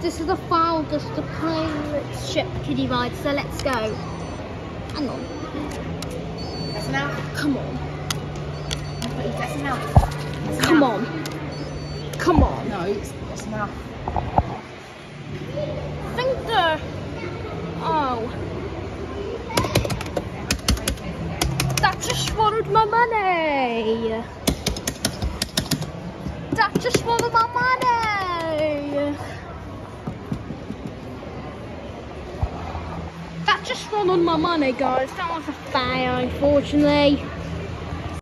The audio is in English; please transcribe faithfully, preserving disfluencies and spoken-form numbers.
this is the Falgas, the pirate ship kiddie ride, so let's go. Hang on. That's enough. Come on. That's enough. That's Come enough. on. Come on. No, it's, that's enough. I think the... Oh. That just swallowed my money. That just swallowed my money. That just swallowed my money, guys. That was a fail, unfortunately.